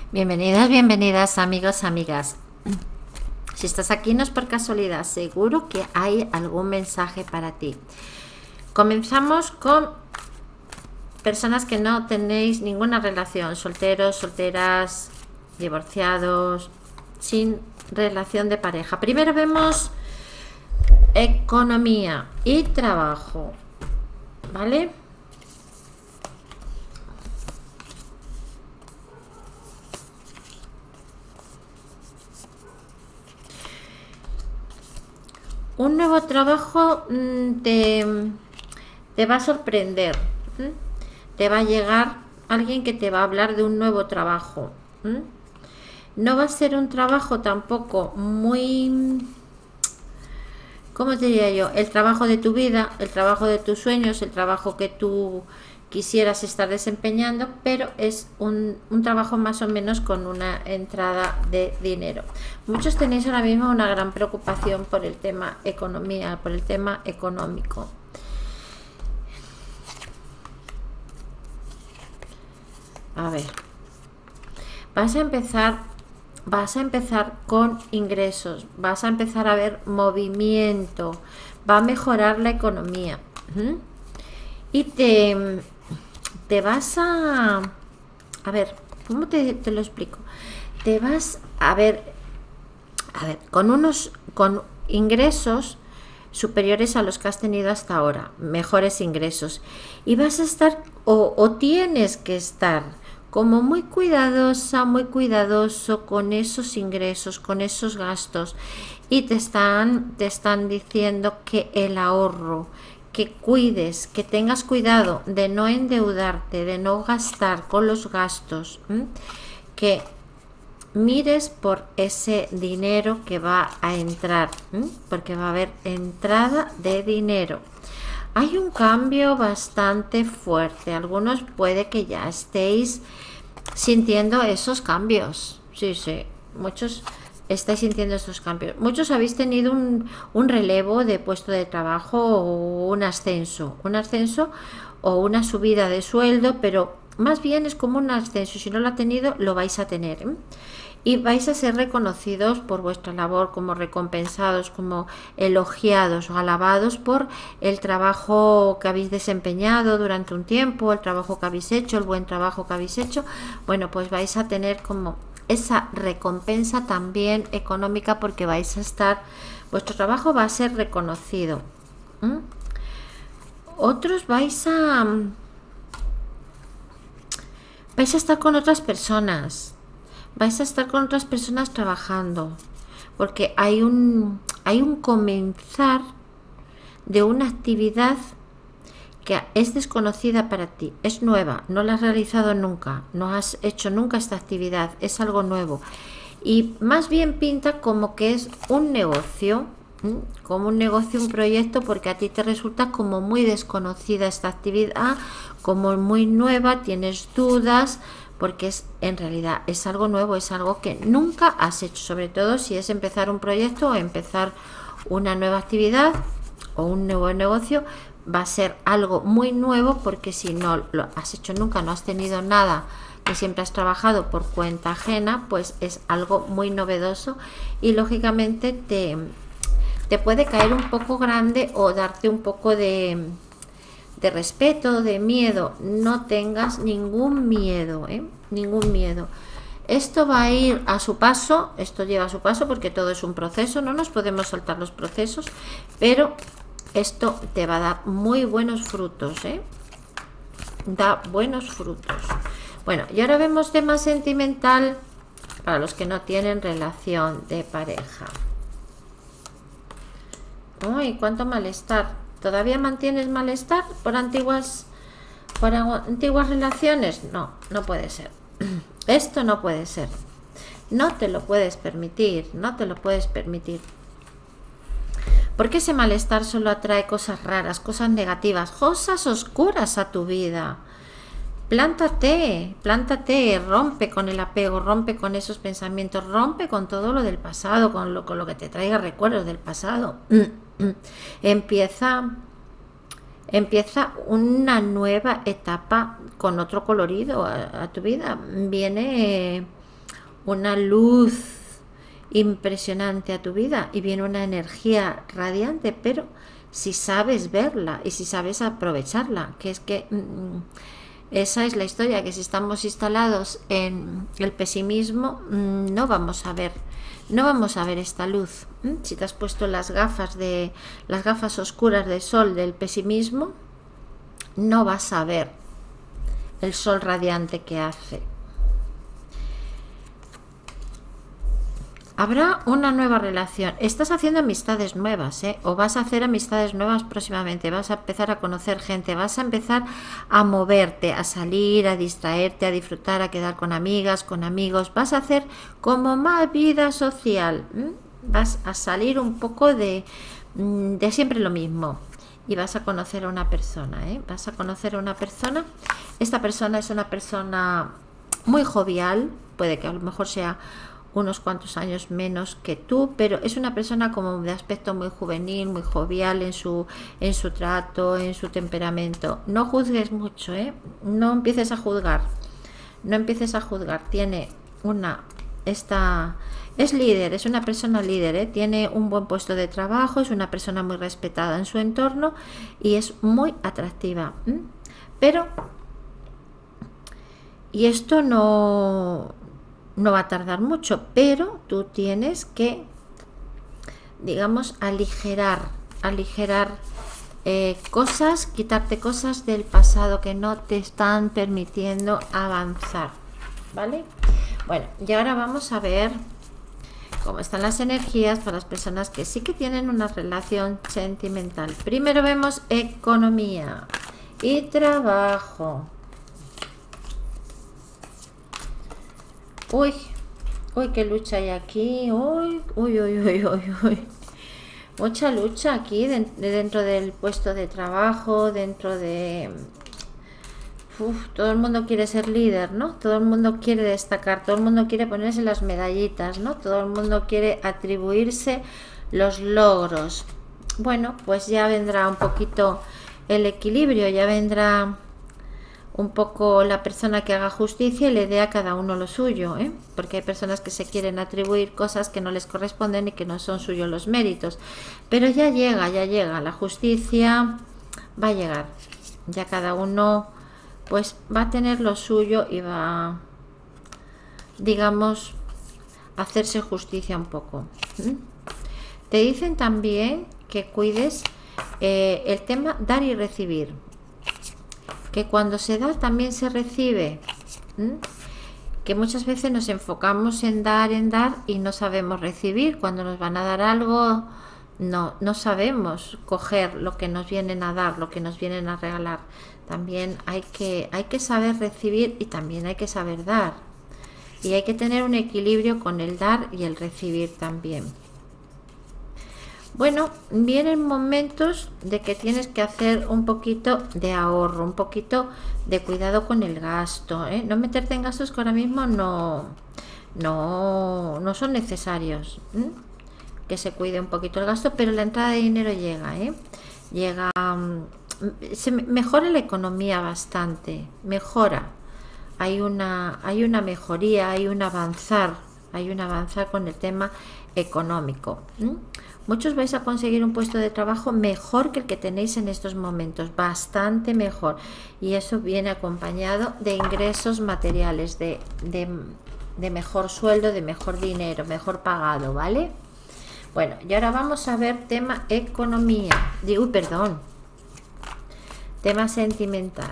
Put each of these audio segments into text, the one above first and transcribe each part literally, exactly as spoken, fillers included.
Bienvenidas, bienvenidas amigos, amigas. Si estás aquí no es por casualidad, seguro que hay algún mensaje para ti. Comenzamos con personas que no tenéis ninguna relación, solteros, solteras, divorciados, sin relación de pareja. Primero vemos economía y trabajo, ¿vale? Un nuevo trabajo mmm, te, te va a sorprender. ¿m? Te va a llegar alguien que te va a hablar de un nuevo trabajo. ¿m? No va a ser un trabajo tampoco muy, ¿cómo te diría yo? El trabajo de tu vida, el trabajo de tus sueños, el trabajo que tú quisieras estar desempeñando, pero es un, un trabajo más o menos con una entrada de dinero. Muchos tenéis ahora mismo una gran preocupación por el tema economía, por el tema económico. A ver, vas a empezar vas a empezar con ingresos, vas a empezar a ver movimiento, va a mejorar la economía. ¿Mm? Y te, te vas a... A ver, ¿cómo te, te lo explico? Te vas a ver, a ver, con unos con ingresos superiores a los que has tenido hasta ahora, mejores ingresos. Y vas a estar, o, o tienes que estar, como muy cuidadosa, muy cuidadoso con esos ingresos, con esos gastos. Y te están, te están diciendo que el ahorro, que cuides, que tengas cuidado de no endeudarte, de no gastar con los gastos, ¿m? que mires por ese dinero que va a entrar, ¿m? porque va a haber entrada de dinero. Hay un cambio bastante fuerte. Algunos puede que ya estéis sintiendo esos cambios. Sí, sí, muchos estáis sintiendo estos cambios. Muchos habéis tenido un, un relevo de puesto de trabajo o un ascenso, un ascenso o una subida de sueldo, pero más bien es como un ascenso. Si no lo ha tenido, lo vais a tener, ¿eh? Y vais a ser reconocidos por vuestra labor, como recompensados, como elogiados o alabados por el trabajo que habéis desempeñado durante un tiempo, el trabajo que habéis hecho, el buen trabajo que habéis hecho. Bueno, pues vais a tener como esa recompensa también económica, porque vais a estar, vuestro trabajo va a ser reconocido. ¿Mm? Otros vais a vais a estar con otras personas, vais a estar con otras personas trabajando, porque hay un hay un comenzar de una actividad que es desconocida para ti, es nueva, no la has realizado nunca, no has hecho nunca esta actividad, es algo nuevo. Y más bien pinta como que es un negocio, ¿m? como un negocio, un proyecto, porque a ti te resulta como muy desconocida esta actividad, como muy nueva, tienes dudas, porque es en realidad es algo nuevo, es algo que nunca has hecho, sobre todo si es empezar un proyecto o empezar una nueva actividad o un nuevo negocio. Va a ser algo muy nuevo, porque si no lo has hecho nunca, no has tenido nada, que siempre has trabajado por cuenta ajena, pues es algo muy novedoso y lógicamente te, te puede caer un poco grande o darte un poco de, de respeto, de miedo. No tengas ningún miedo, ¿eh? Ningún miedo. Esto va a ir a su paso, esto lleva a su paso, porque todo es un proceso, no nos podemos saltar los procesos, pero esto te va a dar muy buenos frutos, ¿eh? Da buenos frutos. Bueno, y ahora vemos tema sentimental para los que no tienen relación de pareja. Uy, cuánto malestar. ¿Todavía mantienes malestar por antiguas, por antiguas relaciones? No, no puede ser. Esto no puede ser. No te lo puedes permitir, no te lo puedes permitir. Porque ese malestar solo atrae cosas raras, cosas negativas, cosas oscuras a tu vida. Plántate, plántate, rompe con el apego, rompe con esos pensamientos, rompe con todo lo del pasado, con lo, con lo que te traiga recuerdos del pasado. Empieza, empieza una nueva etapa con otro colorido a, a tu vida. Viene una luz impresionante a tu vida y viene una energía radiante, pero si sabes verla y si sabes aprovecharla, que es que mmm, esa es la historia, que si estamos instalados en el pesimismo, mmm, no vamos a ver no vamos a ver esta luz. ¿Mm? Si te has puesto las gafas de las gafas oscuras del sol del pesimismo, no vas a ver el sol radiante que hace. Habrá una nueva relación. Estás haciendo amistades nuevas, ¿eh? O vas a hacer amistades nuevas próximamente. Vas a empezar a conocer gente. Vas a empezar a moverte, a salir, a distraerte, a disfrutar, a quedar con amigas, con amigos. Vas a hacer como más vida social. ¿Mm? Vas a salir un poco de, de siempre lo mismo. Y vas a conocer a una persona, ¿eh? Vas a conocer a una persona. Esta persona es una persona muy jovial. Puede que a lo mejor sea unos cuantos años menos que tú, pero es una persona como de aspecto muy juvenil, muy jovial en su en su trato, en su temperamento. No juzgues mucho, ¿eh? No empieces a juzgar, no empieces a juzgar. Tiene una, esta, es líder, es una persona líder, ¿eh? Tiene un buen puesto de trabajo, es una persona muy respetada en su entorno y es muy atractiva, ¿eh? Pero, y esto no no va a tardar mucho, pero tú tienes que, digamos, aligerar, aligerar eh, cosas, quitarte cosas del pasado que no te están permitiendo avanzar, ¿vale? Bueno, y ahora vamos a ver cómo están las energías para las personas que sí que tienen una relación sentimental. Primero vemos economía y trabajo. Uy, uy, qué lucha hay aquí. Uy, uy, uy, uy, uy, uy. Mucha lucha aquí de, de dentro del puesto de trabajo, dentro de... Uf, todo el mundo quiere ser líder, ¿no? Todo el mundo quiere destacar, todo el mundo quiere ponerse las medallitas, ¿no? Todo el mundo quiere atribuirse los logros. Bueno, pues ya vendrá un poquito el equilibrio, ya vendrá un poco la persona que haga justicia y le dé a cada uno lo suyo, ¿eh? Porque hay personas que se quieren atribuir cosas que no les corresponden y que no son suyos los méritos. Pero ya llega, ya llega, la justicia va a llegar. Ya cada uno pues va a tener lo suyo y va, digamos, a hacerse justicia un poco. ¿Mm? Te dicen también que cuides eh, el tema dar y recibir. Que cuando se da también se recibe. ¿Mm? Que muchas veces nos enfocamos en dar, en dar y no sabemos recibir. Cuando nos van a dar algo, no, no sabemos coger lo que nos vienen a dar, lo que nos vienen a regalar. También hay que, hay que saber recibir y también hay que saber dar. Y hay que tener un equilibrio con el dar y el recibir también. Bueno, vienen momentos de que tienes que hacer un poquito de ahorro, un poquito de cuidado con el gasto, ¿eh? No meterte en gastos que ahora mismo no, no, no son necesarios, ¿eh? Que se cuide un poquito el gasto, pero la entrada de dinero llega, ¿eh? Llega, se mejora la economía bastante, mejora, hay una, hay una mejoría, hay un avanzar, hay un avanzar con el tema económico. ¿eh? Muchos vais a conseguir un puesto de trabajo mejor que el que tenéis en estos momentos, bastante mejor. Y eso viene acompañado de ingresos materiales, de, de, de mejor sueldo, de mejor dinero, mejor pagado, ¿vale? Bueno, y ahora vamos a ver tema economía. Digo, uy, perdón. Tema sentimental.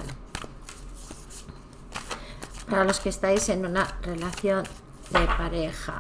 Para los que estáis en una relación de pareja.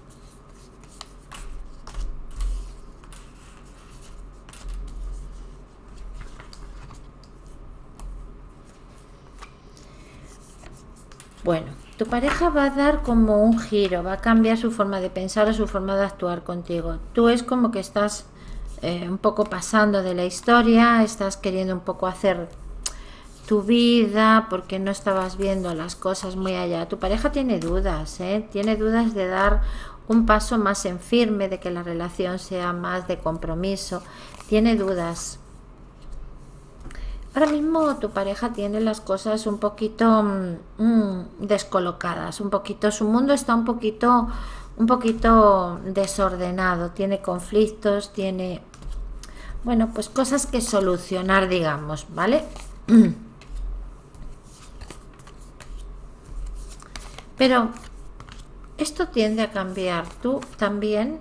Bueno, tu pareja va a dar como un giro, va a cambiar su forma de pensar o su forma de actuar contigo. Tú es como que estás eh, un poco pasando de la historia, estás queriendo un poco hacer tu vida porque no estabas viendo las cosas muy allá. Tu pareja tiene dudas, ¿eh? Tiene dudas de dar un paso más en firme, de que la relación sea más de compromiso. Tiene dudas. Ahora mismo tu pareja tiene las cosas un poquito mmm, descolocadas, un poquito, su mundo está un poquito, un poquito desordenado, tiene conflictos, tiene, bueno, pues cosas que solucionar, digamos, ¿vale? Pero esto tiende a cambiar. Tú también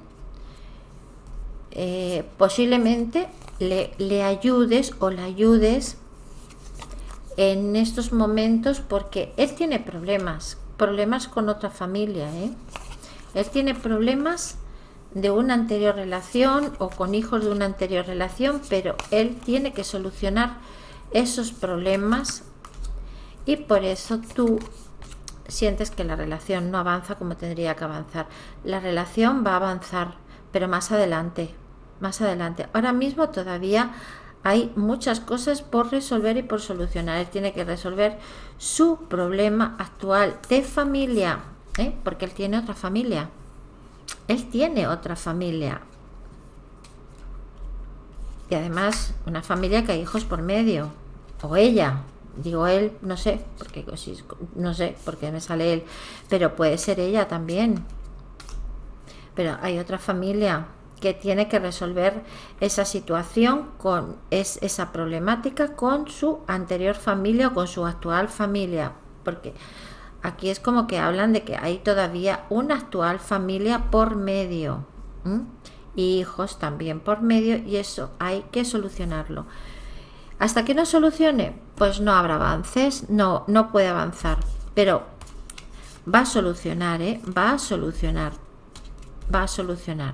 eh, posiblemente le, le ayudes o le ayudes en estos momentos, porque él tiene problemas, problemas con otra familia, ¿eh? Él tiene problemas de una anterior relación o con hijos de una anterior relación, pero él tiene que solucionar esos problemas y por eso tú sientes que la relación no avanza como tendría que avanzar. La relación va a avanzar, pero más adelante, más adelante. Ahora mismo todavía hay muchas cosas por resolver y por solucionar. Él tiene que resolver su problema actual de familia, ¿eh? Porque él tiene otra familia. Él tiene otra familia. Y además una familia que hay hijos por medio. O ella. Digo él, no sé, porque no sé por qué me sale él. Pero puede ser ella también. Pero hay otra familia que tiene que resolver esa situación, con es, esa problemática con su anterior familia o con su actual familia, porque aquí es como que hablan de que hay todavía una actual familia por medio, ¿m? Y hijos también por medio, y eso hay que solucionarlo. Hasta que no solucione, pues no habrá avances, no, no puede avanzar, pero va a solucionar, ¿eh? va a solucionar, va a solucionar.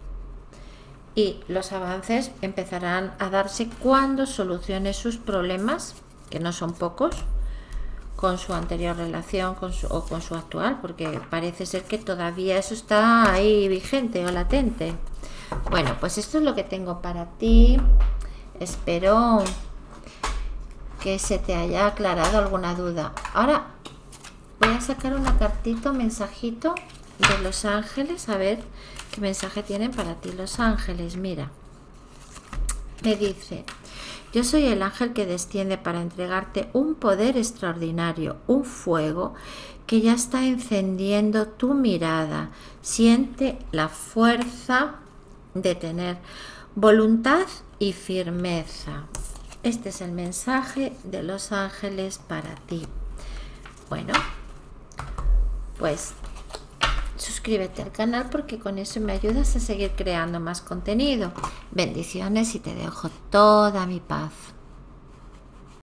Y los avances empezarán a darse cuando solucione sus problemas, que no son pocos, con su anterior relación con su, o con su actual, porque parece ser que todavía eso está ahí vigente o latente. Bueno, pues esto es lo que tengo para ti. Espero que se te haya aclarado alguna duda. Ahora voy a sacar una cartita, un mensajito de los ángeles, a ver qué mensaje tienen para ti los ángeles. Mira, me dice: yo soy el ángel que desciende para entregarte un poder extraordinario, un fuego que ya está encendiendo tu mirada. Siente la fuerza de tener voluntad y firmeza. Este es el mensaje de los ángeles para ti. Bueno, pues suscríbete al canal, porque con eso me ayudas a seguir creando más contenido. Bendiciones y te dejo toda mi paz.